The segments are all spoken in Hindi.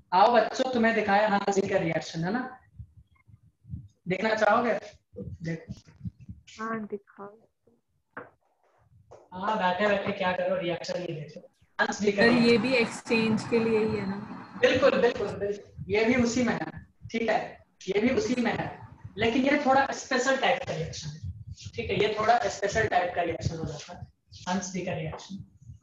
आओ बच्चों, तुम्हें दिखाया हांसी का रिएक्शन, है ना? देखना चाहोगे? देखो। हाँ दिखाओ। हाँ, बैठे बैठे क्या करो, रिएक्शन ही देखो। हंस जी का सर ये रिएक्शन। भी एक्सचेंज के लिए ही है ना? बिल्कुल बिल्कुल बिल्कुल, ये भी उसी में है। ठीक है, ये भी उसी में है, लेकिन ये थोड़ा स्पेशल टाइप का रिएक्शन है। ठीक है, ये थोड़ा स्पेशल टाइप का रिएक्शन हो जाता है, हंस जी का रिएक्शन।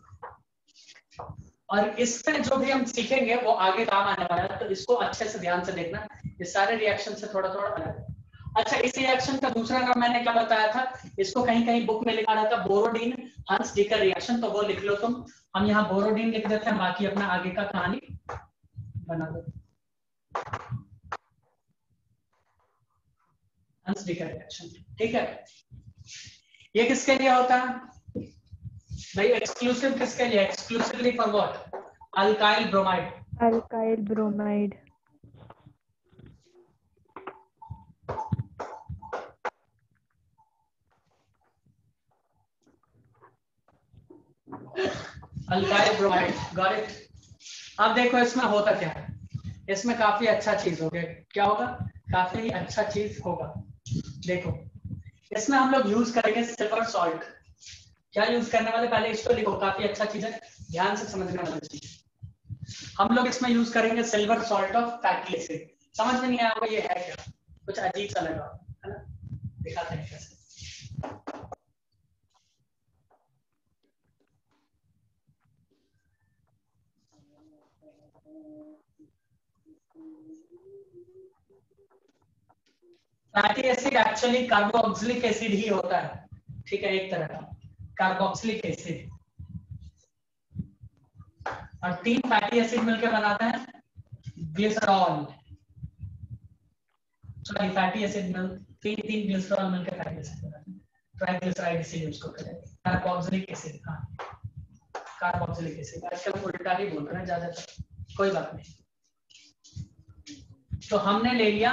और इसमें जो भी हम सीखेंगे वो आगे काम आने वाला है, तो इसको अच्छे से ध्यान से देखना। ये सारे रिएक्शन से थोड़ा थोड़ा अलग है। अच्छा, इस रिएक्शन का दूसरा नाम मैंने क्या बताया था? इसको कहीं कहीं बुक में लिखा रहता है बोरोडीन हंस डीकर रिएक्शन, तो वो लिख लो तुम। हम यहाँ बोरोडीन लिख देते हैं, बाकी अपना आगे का कहानी बना दो। हंस डीकर रिएक्शन, ठीक है। ये किसके लिए होता है भाई? एक्सक्लूसिव किसके लिए? Exclusively for what? Alkyl bromide. Alkyl bromide. Alkyl bromide, got it? अब देखो इसमें होता क्या है। इसमें काफी अच्छा चीज होगा। क्या होगा? काफी अच्छा चीज होगा। देखो, इसमें हम लोग यूज करेंगे सिल्वर सॉल्ट। क्या यूज करने वाले, पहले इसको लिखो, काफी अच्छा चीज है, ध्यान से समझने वाली चीज। हम लोग इसमें यूज करेंगे silver salt of fatty acid. समझ में नहीं आया होगा ये है क्या? कुछ अजीब सा लगा, है ना? दिखाते हैं कैसे। Fatty acid actually carboxylic acid ही होता है। ठीक है, एक तरह का कार्बोक्सिलिक एसिड। और 3 फैटी एसिड मिलकर बनाते हैं ग्लिसरॉल। सॉरी, फैटी एसिड मिल 3 ग्लिसरॉल मिलकर फैटी एसिड बनाते हैं। ट्राइग्लिसराइड इसीलिए उसको कहते हैं कार्बोक्सिलिक एसिड। हाँ, कार्बोक्सिलिक एसिड। आजकल उल्टा ही बोल रहे हैं ज्यादातर, कोई बात नहीं। तो हमने ले लिया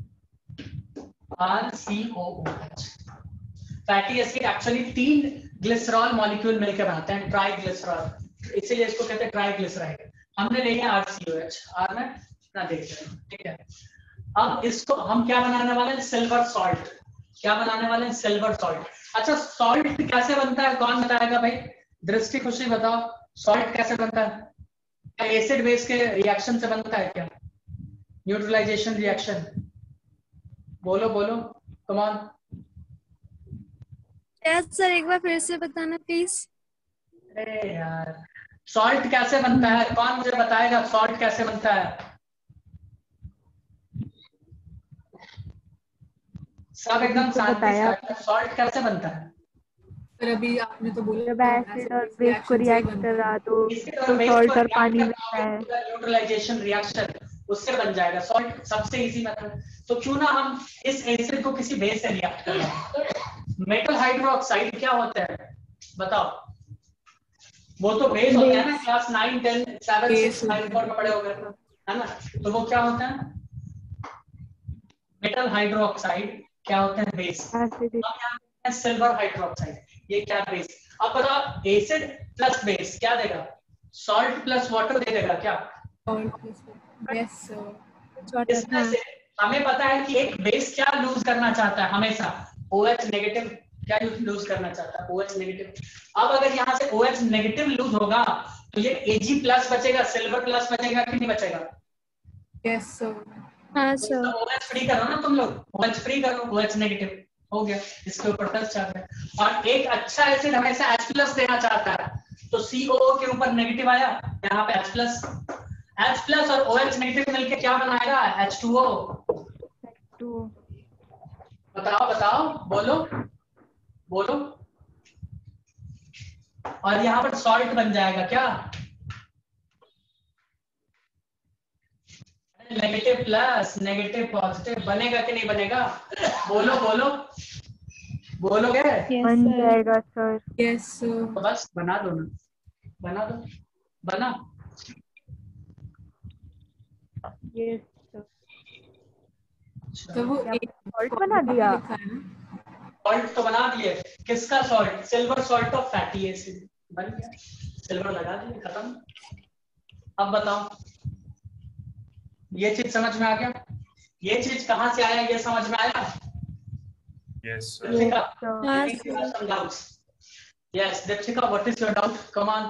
RCOOH। Fatty acid actually 3 glycerol molecule मिलकर बनाते हैं, ट्राइग्लिसरॉल, इसीलिए इसको कहते हैं ट्राइग्लिसराइड। हमने ले लिया RCOH, आर में ना देख रहे हैं, ठीक है। अब इसको हम क्या बनाने वाले हैं? Silver salt. क्या बनाने वाले हैं? Silver salt. अच्छा, सॉल्ट कैसे बनता है, कौन बताएगा भाई? दृष्टि खुशी बताओ, सॉल्ट कैसे बनता है? क्या एसिड बेस के रिएक्शन से बनता है क्या? Neutralization reaction? बोलो बोलो, कम ऑन। सर एक बार फिर से बताना प्लीज। अरे यार, सॉल्ट कैसे बनता है? कौन मुझे बताएगा सॉल्ट कैसे बनता है? सब एकदम शांति से। सॉल्ट कैसे बनता है? पर अभी आपने तो बोला जब एसिड और बेस को रिएक्ट करा तो सॉल्ट और पानी मिलता है, न्यूट्रलाइजेशन रिएक्शन, उससे बन जाएगा सॉल्ट। सबसे इजी मेथड। तो क्यों ना हम इस एसिड को किसी बेस से रिएक्ट करें। मेटल हाइड्रोक्साइड क्या होता है बताओ? वो तो बेस होता है ना, क्लास 9 10 7 6 5 4 में पढ़े होंगे, है ना? तो वो क्या होता है? मेटल हाइड्रोक्साइड क्या होता है? बेस। अब यहाँ पे सिल्वर हाइड्रोक्साइड, ये क्या बेस? अब बताओ, एसिड प्लस बेस क्या देगा? सॉल्ट प्लस वाटर दे देगा क्या? यस इसमें से हमें पता है कि एक बेस क्या लूज करना चाहता है हमेशा? OH नेगेटिव क्या लूज करना चाहता है? OH negative. अब अगर यहाँ से OH नेगेटिव लूज होगा तो ये Ag प्लस बचेगा, सिल्वर प्लस बचेगा कि नहीं बचेगा? Yes sir. हाँ तो सर। OH फ्री करो ना तुम लोग, OH फ्री करो, OH नेगेटिव हो गया, इसके ऊपर प्लस चार्ज है। और एक अच्छा एसिड हमेशा H प्लस देना चाहता है, तो COO के ऊपर नेगेटिव आया, यहाँ पे H प्लस और OH नेगेटिव मिलके क्या बनाएगा? H2O। बताओ बताओ, बोलो बोलो। और यहाँ पर सॉल्ट बन जाएगा क्या? नेगेटिव प्लस नेगेटिव पॉजिटिव बनेगा कि नहीं बनेगा? बोलो बोलो, बोलोगे? बन जाएगा सर। Yes sir. तो बस बना दो ना, बना दो, बना। यस तो वो सॉल्ट बना दिया। सॉल्ट तो बना दिए। किसका salt? Silver salt of fatty acid बन गया। सिल्वर लगा दिए, खत्म। अब बताओ, ये चीज समझ में आ गया? ये चीज कहाँ से आया ये समझ में आया? Yes, sir. Deepshika, हाँ I think you have some doubts. Yes, Deepshika, what is your doubt? Come on.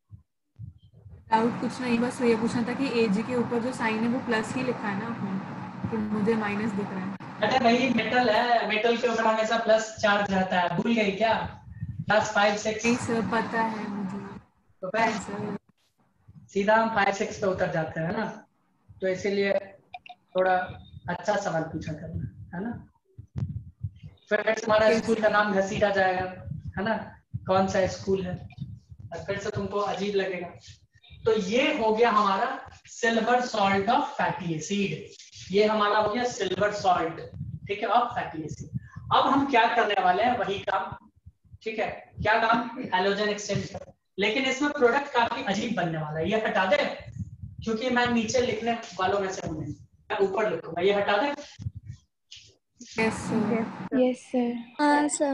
Doubt कुछ नहीं, बस ये पूछना था कि एजी के ऊपर जो साइन है वो प्लस ही लिखा है ना आपने, कि मुझे माइनस दिख रहा है। अरे भाई मेटल है, मेटल के ऊपर हमेशा प्लस चार्ज रहता है, भूल गई क्या? क्लास 5 6 नहीं सर, पता है मुझे। तो नहीं सर। सीधा हम 5 6 पे उतर जाते हैं ना, तो इसीलिए थोड़ा अच्छा सवाल पूछा करना, है ना? फिर तुम्हारा Yes, स्कूल का नाम घसीटा जाएगा, है ना? कौन सा स्कूल है, और फिर से तुमको अजीब लगेगा। तो ये हो गया हमारा silver salt of fatty acid, ये हमारा हो गया सिल्वर सॉल्ट, ठीक है, ऑफ फैटी एसिड। अब हम क्या करने वाले हैं वही काम, ठीक है, क्या काम? हैलोजन एक्सचेंज का। लेकिन इसमें प्रोडक्ट काफी अजीब बनने वाला है, ये हटा दे, क्योंकि मैं नीचे लिखने वालों में से हूं, मैं ऊपर लिखूंगा, ये हटा दे। Yes sir. Yes sir. हाँ सर।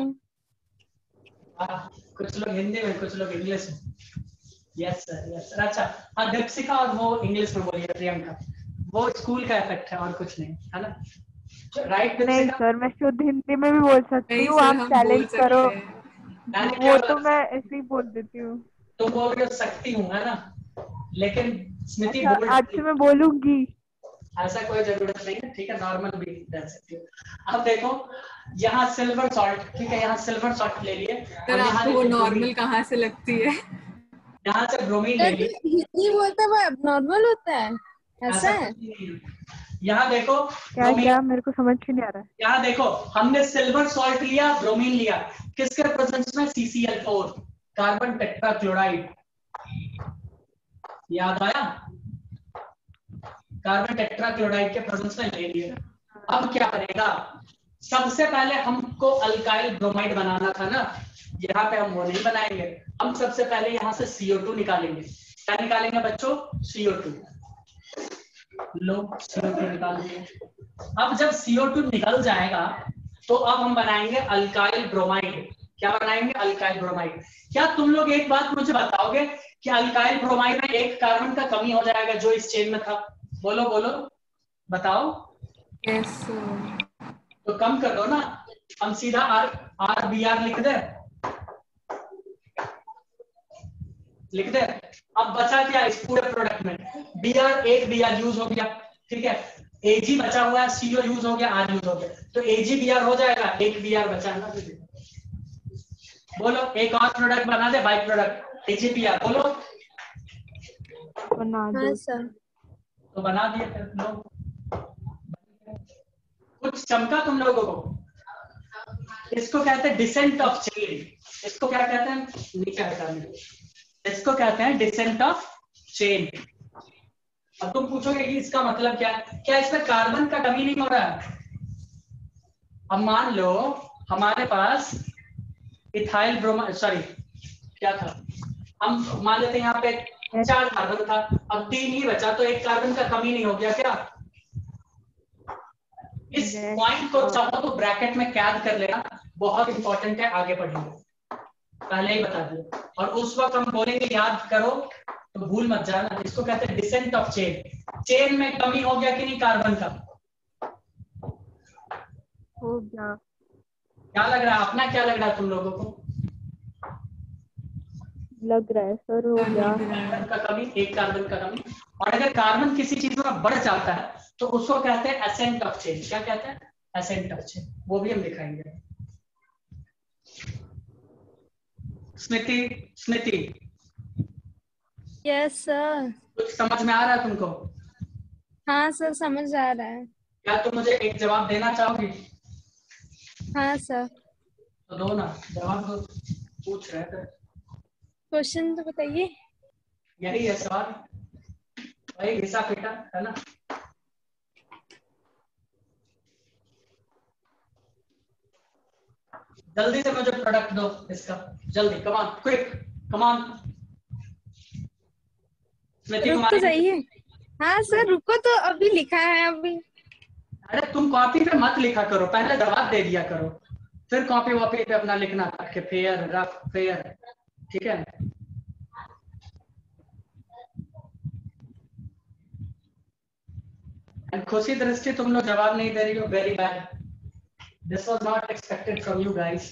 कुछ लोग हिंदी में, कुछ लोग इंग्लिश में। Yes sir, yes sir. अच्छा, हाँ दीपिका और वो इंग्लिश में बोलिए, प्रियंका, वो स्कूल का इफेक्ट है और कुछ नहीं, है ना? राइट नहीं दीपिका? सर, मैं शुद्ध हिंदी में भी बोल सकती नहीं हूँ, सर, आप हम चैलेंज बोल करो। सकते हैं। वो तो मैं ऐसे ही बोल देती हूँ। तुम बोल रहे हो सकती हूँ, है ना? लेकिन स्मृति अच्छा, बोल आज से मैं बोलूंगी। ऐसा कोई जरूरत नहीं है, ठीक है, नॉर्मल भी रह सकती हो। अब देखो यहाँ सिल्वर सॉल्ट, ठीक है, यहाँ सिल्वर सॉल्ट ले लिए, सर और यहाँ आपको वो देखो नॉर्मल कहाँ से लगती है? यहाँ से ब्रोमीन ले सर लिए, जो हिंदी बोलता है वो एबनॉर्मल होता है, ऐसा ऐसा है? कुछ नहीं है। यहाँ देखो क्या ब्रोमीन, क्या मेरे को समझ ही नहीं आ रहा है। यहाँ देखो हमने सिल्वर सॉल्ट लिया, ब्रोमीन लिया, किसके प्रेजेंस में? CCl4, carbon tetrachloride. याद आया? कार्बन टेट्राक्लोराइड के प्रेजेंस में ले लिए। अब क्या करेगा? सबसे पहले हमको अल्काइल ब्रोमाइड बनाना था ना, यहाँ पे हम वो नहीं बनाएंगे, हम सबसे पहले यहाँ से CO2 निकालेंगे। क्या निकालेंगे बच्चों? CO2। लो CO2 निकाल दिए। अब जब CO2 निकल जाएगा तो अब हम बनाएंगे अल्काइल ब्रोमाइड। क्या बनाएंगे? Alkyl bromide. क्या तुम लोग एक बात मुझे बताओगे कि अल्काइल ब्रोमाइड में एक कार्बन का कमी हो जाएगा जो इस चेन में था? बोलो बोलो, बताओ। Yes sir. तो कम कर दो ना, हम सीधा RBr लिख दे, लिख दे। अब बचा क्या इस पूरे प्रोडक्ट में? Br, एक Br यूज हो गया, ठीक है, Ag बचा हुआ है, CO यूज हो गया, R यूज हो गया, तो AgBr हो जाएगा, एक Br बचा है ना। बोलो एक और प्रोडक्ट बना दे, बाई प्रोडक्ट AgBr, बोलो। बना हाँ दो। सर। तो बना दिए फिर लो। कुछ चमका तुम लोगों को? इसको कहते हैं डिसेंट ऑफ चेन। इसको क्या कहते हैं? नीचे हटाने, इसको कहते हैं डिसेंट ऑफ चेन। अब तुम पूछोगे कि इसका मतलब क्या है? क्या इसमें कार्बन का कमी नहीं हो रहा है? अब मान लो हमारे पास इथाइल ब्रोमाइड, सॉरी क्या था, हम मान लेते हैं यहाँ पे 4 कार्बन था, अब 3 ही बचा, तो एक कार्बन का कमी नहीं हो गया क्या? इस पॉइंट को चाहो तो ब्रैकेट में कैद कर लेना, बहुत इंपॉर्टेंट है, आगे पढ़ेंगे, पहले ही बता दिया। और उस वक्त हम बोलेंगे याद करो, तो भूल मत जाना। इसको कहते हैं डिसेंट ऑफ चेन। चेन में कमी हो गया कि नहीं कार्बन का? हो गया। क्या लग रहा है, अपना क्या लग रहा है तुम लोगों को? लग रहा है सर, हो गया। कार्बन का कमी, एक कार्बन का कमी। और अगर कार्बन किसी चीज में बढ़ जाता है तो उसको कहते हैं एसेंट ऑफ चेन। क्या कहते हैं? एसेंट ऑफ चेन, वो भी हम दिखाएंगे। Smriti, Smriti yes sir. कुछ समझ में आ रहा है तुमको? हाँ सर, समझ आ रहा है। क्या तुम मुझे एक जवाब देना चाहोगी? हाँ सर। तो दो ना जवाब, दो, पूछ रहे थे। क्वेश्चन तो बताइए। यही है सवाल, वही घिसा पीटा है ना। जल्दी से मुझे प्रोडक्ट दो इसका, जल्दी, come on, quick, come on. Smriti रुक तो कुमारी, जाइए। हाँ सर रुको, तो अभी लिखा है अभी। अरे तुम कॉपी पे मत लिखा करो, पहले जवाब दे दिया करो, फिर कॉपी वॉपी पे अपना लिखना कि फेयर रफ फेयर, ठीक है। एंड खुशी दृष्टि तुम लोग जवाब नहीं दे रही हो, very bad, this was not expected from you guys.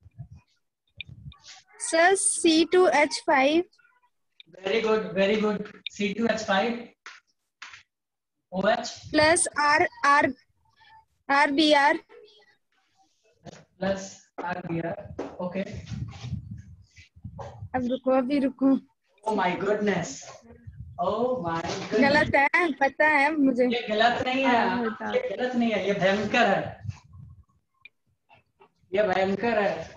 Sir C2H5 very good very good, C2H5 OH plus RBr plus RBr, okay. अब रुको, अभी रुको, oh my goodness, oh my goodness, गलत है, पता है मुझे। ये गलत नहीं है, ये गलत नहीं है, ये भयंकर है, ये भयंकर है।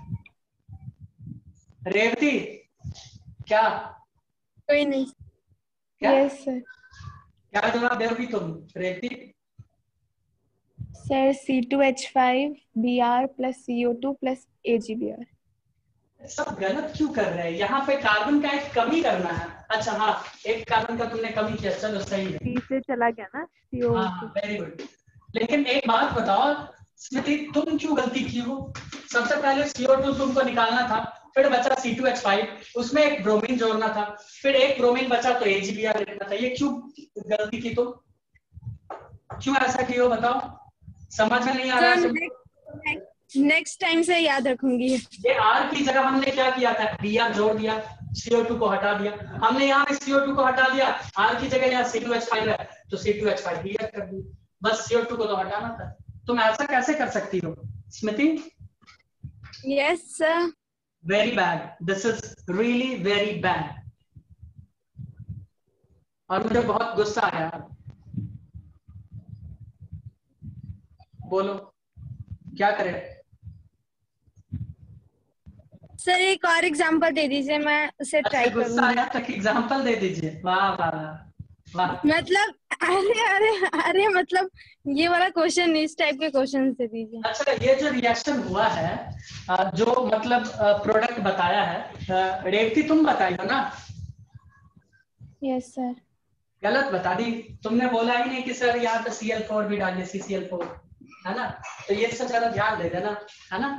रेवती क्या कोई नहीं। क्या यस सर। क्या जवाब दोगी तुम Revathi? Sir C2H5 Br plus CO2 plus AgBr। सब गलत क्यों कर रहे हैं? यहाँ पे कार्बन का एक कमी करना है। अच्छा हाँ, एक कार्बन का तुमने कमी किया, चलो सही है। C से चला गया ना CO। हाँ वेरी गुड। लेकिन एक बात बताओ स्मृति, तुम क्यों गलती की हो? सबसे पहले CO2 तुमको निकालना था, फिर बचा C2H5, उसमें एक ब्रोमीन जोड़ना था, फिर एक ब्रोमीन बचा तो AgBr लिखना था। ये क्यों गलती की तुम? क्यों ऐसा की हो बताओ? समझ में नहीं आ रहा है? नेक्स्ट टाइम से याद रखूंगी। ये R की जगह हमने क्या किया था? Br जोड़ दिया, CO2 को हटा दिया। हमने यहाँ पे CO2 को हटा दिया, R की जगह यहाँ C2H5 है तो C2H5 Br कर दी, बस CO2 को तो हटाना था। तुम ऐसा कैसे कर सकती हो Smriti? Yes sir. Very bad, this is really very bad. और मुझे बहुत गुस्सा आया। बोलो क्या करें? सर एक और एग्जांपल दे दीजिए, मैं उसे ट्राई गुस्सा करूंगी। आया तो एग्जांपल दे दीजिए। वाह वाह वाह। मतलब अरे मतलब ये वाला क्वेश्चन, इस टाइप के क्वेश्चन दे दीजिए। अच्छा, ये जो रिएक्शन हुआ है, जो मतलब प्रोडक्ट बताया है, रेवती तुम बताई हो ना? Yes sir. गलत बता दी तुमने, बोला ही नहीं कि सर यहाँ पे Cl4 भी डालिए, CCl4, है ना? तो ये सब ज्यादा ध्यान दे देना, है ना?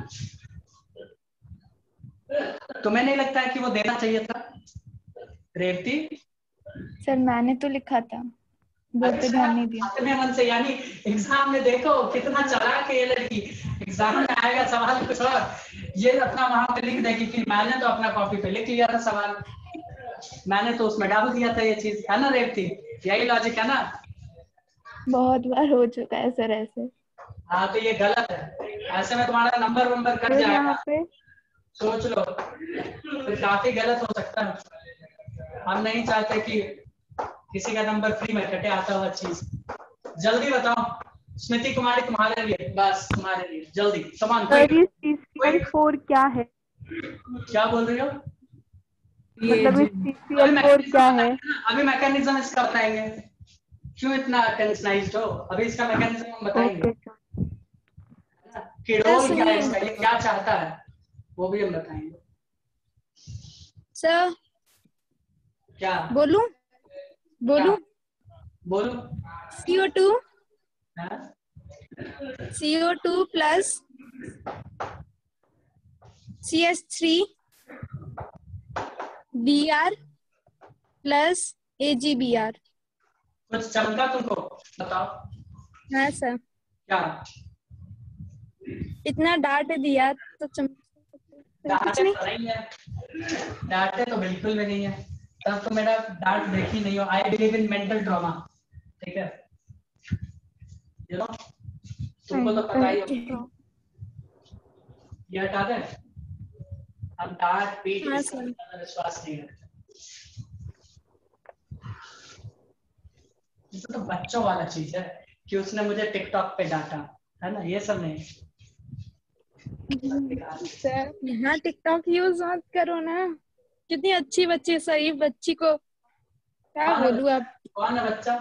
तुम्हें नहीं लगता है कि वो देना चाहिए था रेवती? सर मैंने तो लिखा था, वो पे ध्यान नहीं दिया। अपने मन से, यानी एग्जाम में देखो कितना चालाक है ये लड़की। एग्जाम में आएगा सवाल कुछ और, ये अपना वहां पे लिख देगी कि मैंने तो अपना कॉपी पे लिख लिया था सवाल, मैंने तो उसमें डाल दिया था ये चीज, है ना रेवती? यही लॉजिक है ना? बहुत बार हो चुका है सर ऐसे। हाँ तो ये गलत है, ऐसे में तुम्हारा नंबर कट सर जाएगा, यहाँ पे सोच लो, तो काफी गलत हो सकता है। हम नहीं चाहते कि किसी का नंबर फ्री में कटे आता हुआ चीज। जल्दी बताओ स्मृति कुमारी, तुम्हारे लिए, बस तुम्हारे लिए, जल्दी समान। सर ये CCl4 क्या है? क्या बोल रही हो? मतलब ये CCl4 क्या है? अभी मैकेनिज्म इसका बताएंगे, क्यों इतना टेंशनाइज्ड हो? अभी इसका मैकेनिज्म हम बताएंगे कि रोल क्या है इसका, ये क्या चाहता है, वो भी हम बताएंगे। सर क्या बोलूं? बोलो। CO2 हाँ? CO2 plus CH3 Br plus AgBr। कुछ चमका तुमको? बताओ हाँ सर, क्या? इतना डांट दिया तो कुछ डांटे नहीं। तो नहीं है, डांटे तो बिल्कुल भी नहीं है, तब तो मेरा डांट देखी नहीं हो। I believe in mental drama, ठीक है? यू नो, तुमको तो पता ही हो। ये हटा दे, हम डांट पीट हाँ इसका सर। ज्यादा विश्वास नहीं रखते। ये तो बच्चों वाला चीज है कि उसने मुझे टिकटॉक पे डांटा, है ना? ये सब नहीं। सर यहाँ टिकटॉक यूज मत करो ना, कितनी अच्छी बच्ची, शरीफ बच्ची को क्या बोलूं अब। कौन है बच्चा?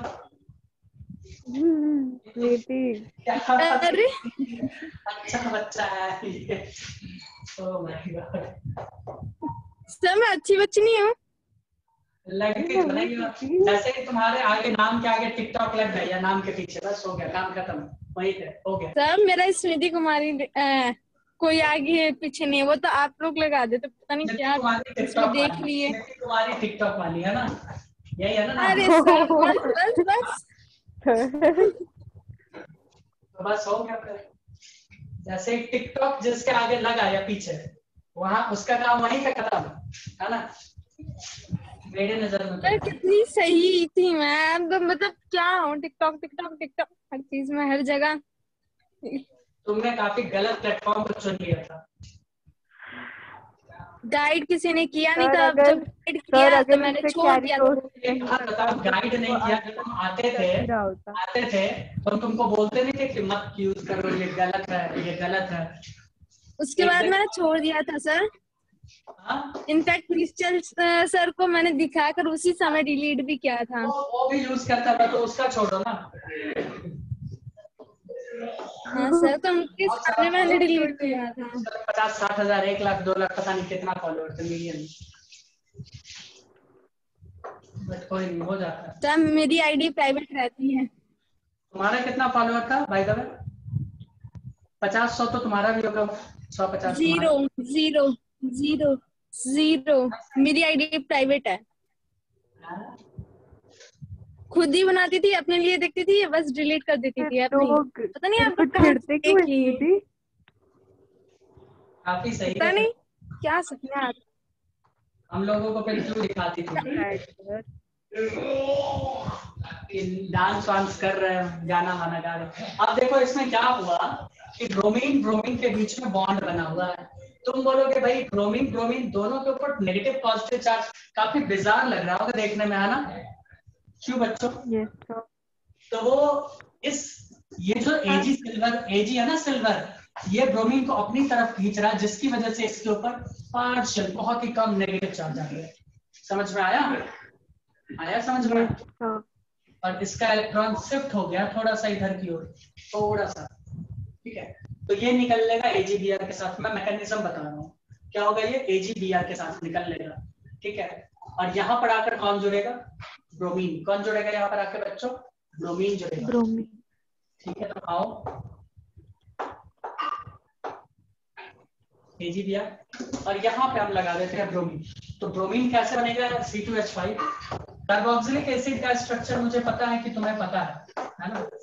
रेवती। अरे अच्छा बच्चा है ये। ओह माय गॉड, सर मैं अच्छी बच्ची नहीं हूँ। लगती तो नहीं हो। जैसे कि तुम्हारे आगे, नाम के आगे टिकटॉक लग गया, नाम के पीछे, बस हो गया, काम खत्म, वही थे, हो गया। सर मेरा स्मृति कुमारी कोई आगे पीछे नहीं, वो तो आप लोग लगा देते, पता नहीं क्या इसमें देख लिए। तुम्हारी टिकटॉक वाली है ना, यही है ना नाम? अरे सर बस बस बस। तो बस हो गया फिर। जैसे टिकटॉक जिसके आगे लगा या पीछे, वहां उसका काम वहीं पे खत्म है ना, मेरे नजर में। यार कितनी सही थी मैं, तो मतलब क्या हूँ, टिकटॉक टिकटॉक टिकटॉक हर चीज में हर जगह। तुमने काफी गलत प्लेटफॉर्म को चुन लिया था। गाइड किसी ने किया नहीं सर था, अगर जब गाइड किया तो अगर मैंने उससे छोड़ दिया था। एक बात बताओ, गाइड नहीं किया जब तुम आते थे तो तुमको बोलते नहीं थे कि मत यूज करो, ये गलत है, ये गलत है। उसके बाद मैंने छोड़ दिया था सर। हाँ? इनफैक्ट क्रिस्टल सर को मैंने दिखाकर उसी समय डिलीट भी किया था। वो भी यूज करता था तो उसका छोड़ो ना। हाँ सर, तो उनके सामने मैंने डिलीट किया था। 50-60 हजार 1 लाख 2 लाख पता नहीं कितना फॉलोअर थे, मिलियन। बट कोई नहीं, हो जाता है। सर मेरी आईडी प्राइवेट रहती है। तुम्हारा कितना फॉलोअर था बाय द वे? 50-100 तो तुम्हारा भी होगा, 100-50 तुम्हारा। 0 0 0 0 मेरी आईडी प्राइवेट है। खुद ही बनाती थी, अपने लिए देखती थी, बस डिलीट कर देती थी अपनी। पता नहीं आपको कहाँ छिड़ते क्यों की, दीदी? काफी सही पता है। नहीं क्या सपना आता हम लोगों को फिर क्यों दिखाती थी? डांस वांस कर रहे हैं, गाना वाना गा रहे हैं। अब देखो इसमें क्या हुआ कि ब्रोमीन ब्रोमीन के बीच में बॉन्ड बना हुआ है। तुम बोलोगे भाई ब्रोमीन ब्रोमीन दोनों के ऊपर नेगेटिव पॉजिटिव चार्ज, काफी बिजार लग रहा होगा देखने में, है ना? क्यों बच्चों? तो वो ये जो एजी है ना सिल्वर, ये ब्रोमीन को अपनी तरफ खींच रहा है, जिसकी वजह से इसके ऊपर पार्शियल बहुत ही कम नेगेटिव चार्ज आ गया। समझ में आया समझ में? और इसका इलेक्ट्रॉन शिफ्ट हो गया थोड़ा सा इधर की ओर, थोड़ा सा, ठीक है? तो ये निकल लेगा AgBr के साथ। मैं मैकेनिज्म बता रहा हूँ क्या होगा, ये AgBr के साथ निकल लेगा, ठीक है? और यहाँ पर आकर कौन जुड़ेगा? ब्रोमीन। कौन जुड़ेगा यहाँ पर आकर बच्चों? ब्रोमीन जुड़ेगा, ब्रोमीन। ठीक है? तो आओ AgBr और यहाँ पे हम लगा देते हैं ब्रोमीन। तो ब्रोमीन कैसे बनेगा? C2H5। कार्बोक्सिलिक एसिड का स्ट्रक्चर मुझे पता है कि तुम्हें पता है ना?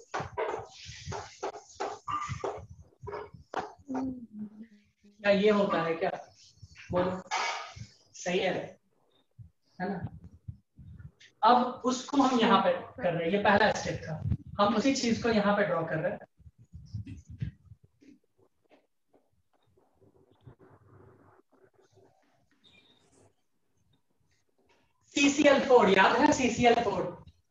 क्या ये होता है क्या? बोलो, सही है ना? अब उसको हम यहाँ पे कर रहे हैं, ये पहला स्टेप था, हम उसी चीज को यहाँ पे ड्रॉ कर रहे हैं। CCl4 याद है? CCl4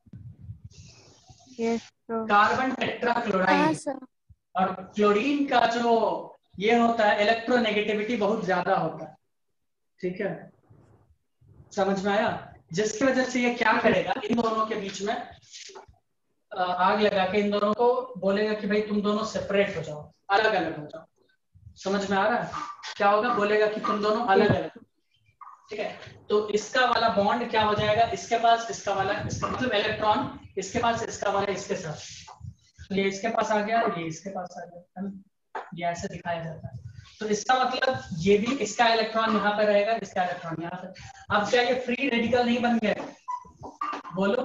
carbon tetrachloride. और क्लोरीन का जो ये होता है, इलेक्ट्रोनेगेटिविटी बहुत ज्यादा होता है, ठीक है? समझ में आया? जिसकी वजह से ये क्या करेगा, इन दोनों के बीच में आग लगा के इन दोनों को बोलेगा कि भाई तुम दोनों सेपरेट हो जाओ, अलग अलग हो जाओ। समझ में आ रहा है? क्या होगा? बोलेगा कि तुम दोनों अलग अलग, ठीक है? तो इसका वाला बॉन्ड क्या हो जाएगा? इसके पास इसका वाला, इसका मतलब इलेक्ट्रॉन इसके पास, इसका वाला इसके साथ, तो ये इसके पास आ गया, ये इसके पास आ गया, ये ऐसे दिखाया जाता है। तो इसका मतलब ये भी, इसका इलेक्ट्रॉन यहाँ पर रहेगा, इसका इलेक्ट्रॉन यहाँ पर। अब क्या ये फ्री रेडिकल नहीं बन गया? बोलो,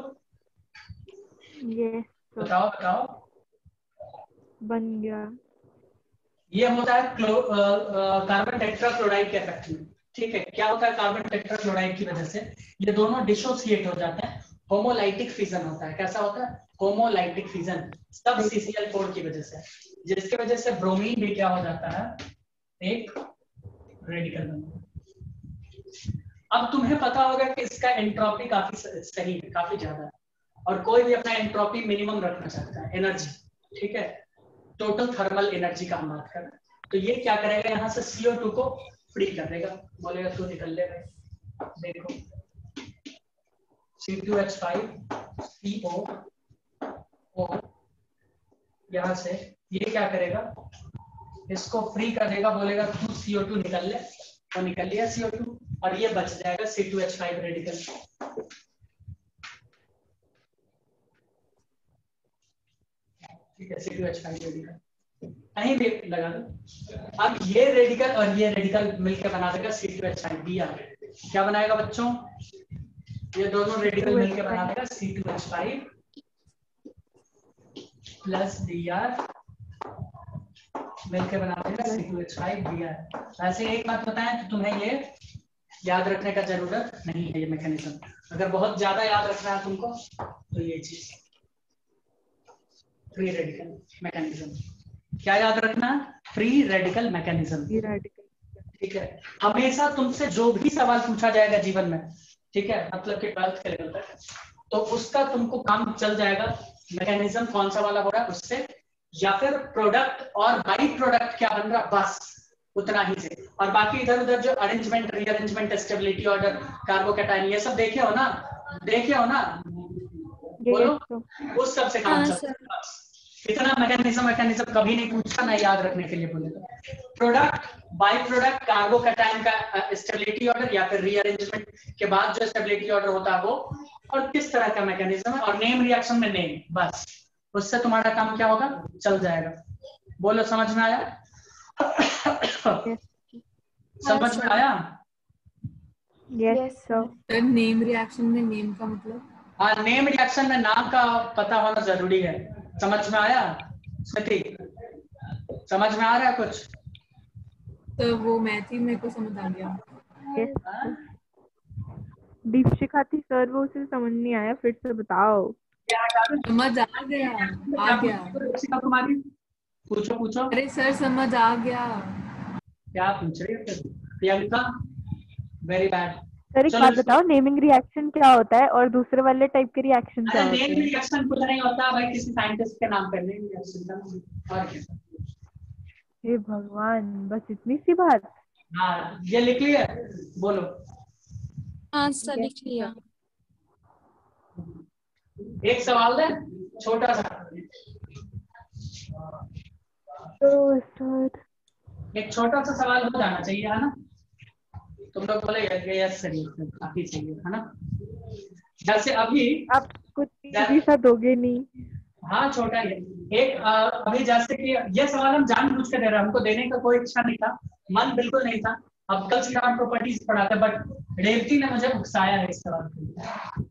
बताओ। बन गया। ये होता है कार्बन टेट्राक्लोराइड के इफेक्ट में, ठीक है? क्या होता है? कार्बन टेट्राक्लोराइड की वजह से ये दोनों डिसोसिएट हो जाते हैं, होमोलाइटिक फिजन होता है। कैसा होता है? होमोलाइटिक फिजन, सब CCl4 की वजह से, जिसकी वजह से ब्रोमीन भी क्या हो जाता है? एक रेडिकल बन। अब तुम्हें पता होगा कि इसका एंट्रोपी काफी सही है, काफी ज्यादा है, और कोई भी अपना एंट्रोपी मिनिमम रखना चाहता है, एनर्जी, ठीक है? टोटल थर्मल एनर्जी का हम बात कर रहे हैं। तो ये क्या करेगा? यहाँ से CO2 को फ्री कर देगा, बोलेगा तू निकल ले भाई। देखो C2H5 CO, यहाँ से ये क्या करेगा? इसको फ्री कर देगा, बोलेगा तू CO2 निकल ले, तो निकल लिया CO2, और ये बच जाएगा C2H5 रेडिकल। ठीक है, C2H5 रेडिकल कहीं भी लगा दो। अब ये रेडिकल और ये रेडिकल मिलकर बना देगा C2H5Br। क्या बनाएगा बच्चों? ये दोनों रेडिकल मिलकर बना देगा C2H5 प्लस Br मिलकर बनाते हैं C2H5 दिया है। ऐसे एक बात बताएं तो तुम्हें ये याद रखने का जरूरत नहीं है ये मैकेनिज्म। अगर बहुत ज्यादा याद रखना है तुमको तो ये चीज फ्री रेडिकल मैकेनिज्म। क्या याद रखना? Free radical mechanism. ठीक है, हमेशा तुमसे जो भी सवाल पूछा जाएगा जीवन में, ठीक है, मतलब कि 12th के लेवल तक, तो उसका तुमको काम चल जाएगा मैकेनिज्म कौन सा वाला हो रहा है उससे, या फिर प्रोडक्ट और बाई प्रोडक्ट क्या बन रहा, बस उतना ही से। और बाकी इधर उधर जो arrangement, rearrangement, stability order, carbocation, ये सब देखे हो ना, देखे हो ना, बोलो, उस सब से काम चलता है बस। इतना मैकेनिज्म कभी नहीं पूछा, मैं याद रखने के लिए बोलेगा। प्रोडक्ट, बाई प्रोडक्ट, कार्बोकैटायन का स्टेबिलिटी ऑर्डर या फिर रीअरेंजमेंट के बाद जो स्टेबिलिटी ऑर्डर होता है वो, और किस तरह का मैकेनिज्म है, और नेम रिएक्शन में नेम, बस उससे तुम्हारा काम क्या होगा, चल जाएगा। बोलो, समझ में आया? समझ में आया? Yes sir. नेम रिएक्शन में नेम का मतलब? हाँ, नेम रिएक्शन में नाम का पता होना जरूरी है। समझ में आया स्मृति? समझ में आ रहा है कुछ? तो वो मैथी मेरे को समझ आ गया। दीपशिखा थी सर, वो उसे समझ नहीं आया, फिर से बताओ। समझ आ गया, आ गया। तुम्हारी पूछो पूछो। अरे सर समझ आ गया। क्या पूछ रही है प्रियंका? Very bad. सर एक बात बताओ, नेमिंग रिएक्शन क्या होता है और दूसरे वाले टाइप के रिएक्शन क्या होते हैं? नेमिंग रिएक्शन कुछ नहीं होता भाई, किसी साइंटिस्ट के नाम पे नेमिंग रिएक्शन का। और क्या? हे भगवान, बस इतनी सी बात? हाँ, ये लिख लिया, बोलो। हाँ सर, लिख लिया। एक सवाल है छोटा सा, तो सर एक छोटा सा सवाल हो जाना चाहिए, है ना? तुम लोग बोले यस सर, काफी चाहिए, है ना? जैसे अभी आप कुछ भी सा दोगे नहीं। हाँ, छोटा ही है। एक अभी जैसे कि ये सवाल हम जानबूझ के दे रहे हैं, हमको देने का कोई इच्छा नहीं था, मन बिल्कुल नहीं था। अब कल से हम प्रॉपर्टीज पढ़ाते, बट रेवती ने मुझे उकसाया है इस सवाल के।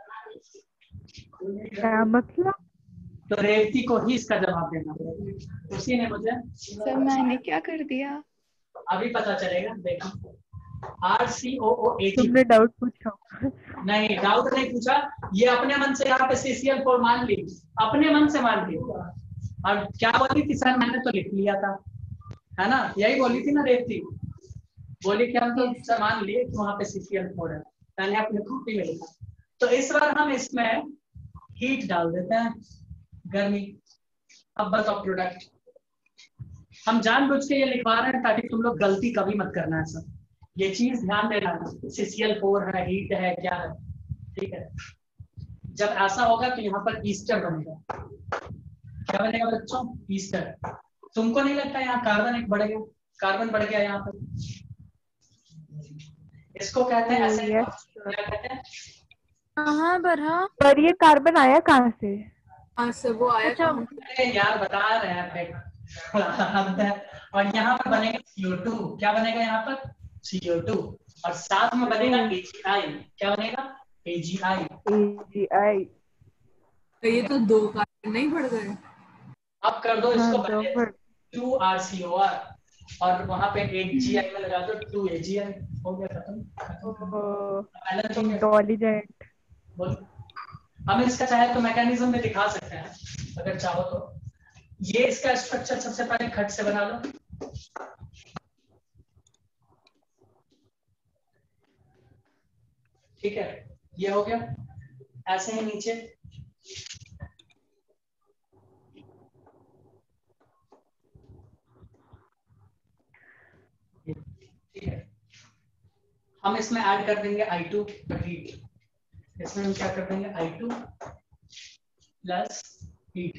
क्या मतलब? तो रेवती को ही इसका जवाब देना पड़ेगा, उसी ने मुझे। सर मैंने क्या कर दिया? अभी पता चलेगा, देखो। RCOOAT। तुमने डाउट पूछा? नहीं, डाउट नहीं पूछा, ये अपने मन से यहाँ पे CCl4 मान ली, अपने मन से मान ली। और क्या बोली थी सर, मैंने तो लिख लिया था, है ना? यही बोली थी ना रेवती, बोली कि हम तो सर मान लिए कि वहां पे CCl4 है, मैंने अपनी कॉपी में लिखा। तो इस बार हम इसमें हीट डाल देते हैं, गर्मी। अब बताओ प्रोडक्ट, हम जानबूझ के ये लिखवा रहे हैं ताकि तुम लोग गलती कभी मत करना है सर, ये चीज ध्यान देना। CCl4 है, हीट है, क्या है, ठीक है? जब ऐसा होगा तो यहाँ पर ईस्टर बनेगा। क्या बनेगा बच्चों? ईस्टर। तुमको नहीं लगता यहाँ कार्बन एक बढ़ गया, कार्बन बढ़ गया यहाँ पर? इसको कहते हैं ऐसे, क्या कहते हैं? हाँ पर ये कार्बन आया कहाँ से? हाँ सर, वो आया। अरे यार बता रहे हैं। और यहाँ पर बनेगा CO2। क्या बनेगा यहाँ पर? CO2। और साथ में बनेगा AgI। क्या बनेगा? AgI। तो ये तो 2 कार्बन नहीं बढ़ गए? अब कर दो इसको, हाँ, 2RCOR, और वहां पे AgI में लगा दो 2AgI, हो गया खत्म। इंटेलिजेंट। हम इसका चाहे तो मैकेनिज्म में दिखा सकते हैं, अगर चाहो तो। ये इसका स्ट्रक्चर सबसे पहले खट से बना लो। ठीक है, ये हो गया। ऐसे ही नीचे ठीक है, हम इसमें ऐड कर देंगे I2 हीट। इसमें हम क्या कर देंगे? I2 plus heat.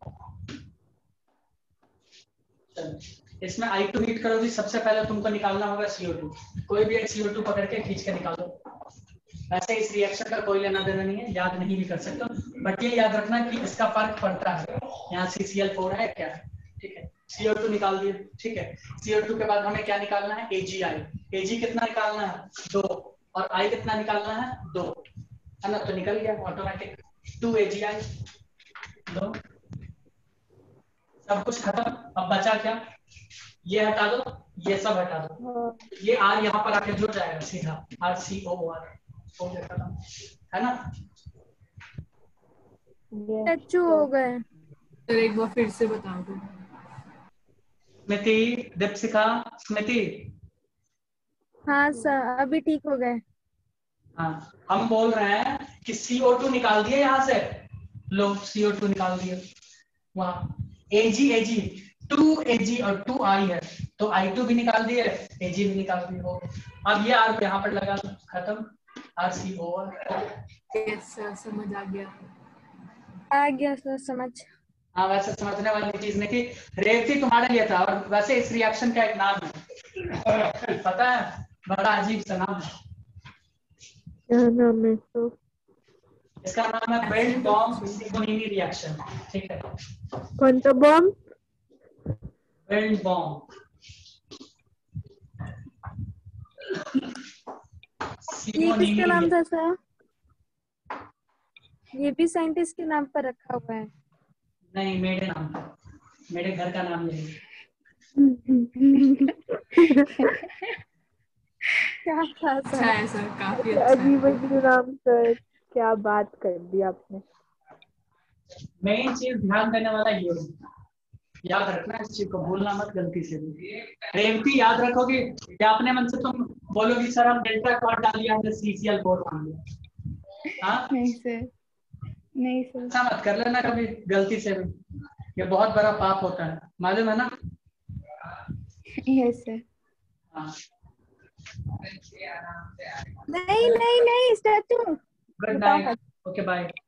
इसमें I2 हीट करोगी, सबसे पहले तुमको निकालना होगा CO2। कोई भी एक CO2 पकड़ के खींच के निकालो। वैसे इस रिएक्शन का कोई लेना देना नहीं है, याद नहीं भी कर सकते हो, बट ये याद रखना कि इसका फर्क पड़ता है। यहाँ CCl4 है, क्या है, ठीक है? CO2 निकाल दिए, ठीक है? CO2 के बाद हमें क्या निकालना है? AgI। Ag कितना निकालना है? 2। और I कितना निकालना है? 2, है ना? तो निकल गया ऑटोमेटिक 2AgI। 2, सब कुछ खत्म। अब बचा क्या? ये हटा दो, ये सब हटा दो, ये आर यहाँ पर आके जुड़ जाएगा सीधा, RCOR हो गया खत्म, है ना? टच्चू हो गए। सर एक बार फिर से बता दो। स्मृति, दीपशिखा, स्मृति, हाँ सर अभी ठीक हो गए। हाँ हम बोल रहे हैं कि CO2 निकाल दिए यहाँ से, लो CO2 निकाल दिए, वहाँ AG 2AG और 2I है, तो I2 भी निकाल दिए, AG भी निकाल दिए, हो अब ये R यहाँ पर लगा, खत्म, RCOR। यस सर समझ आ गया। आ गया सर समझ। हाँ वैसे समझने वाली चीज नहीं थी, रेवती तुम्हारे लिए था, और वैसे इस रिएक्शन का एक नाम है, पता है, बड़ा अजीब सा नाम है, क्या नाम है तो? इसका नाम है बेल्ट बॉम्ब सिकोनिनी रिएक्शन, ठीक है? कौन सा बॉम्ब? बेल्ट बॉम्ब ये किसका नाम था सर? ये भी साइंटिस्ट के नाम पर रखा हुआ है? नहीं, मेरे नाम पर, मेरे घर का नाम नहीं है। क्या था अच्छा सर? है सर, काफी अच्छा है। अजीब अजीब नाम सर, क्या बात कर दी आपने। मेन चीज ध्यान देने वाला ये है, याद रखना इस चीज को, भूलना मत गलती से भी। रेवती याद रखोगी या अपने मन से तुम बोलोगी सर हम डेल्टा क्वाड डाल दिया, हमने CCl4 मान लिया? हाँ नहीं सर, नहीं सर। ऐसा मत कर लेना कभी गलती से भी, ये बहुत बड़ा पाप होता है, मालूम है ना? Yes sir. हाँ नहीं नहीं नहीं statue. Good night, okay bye.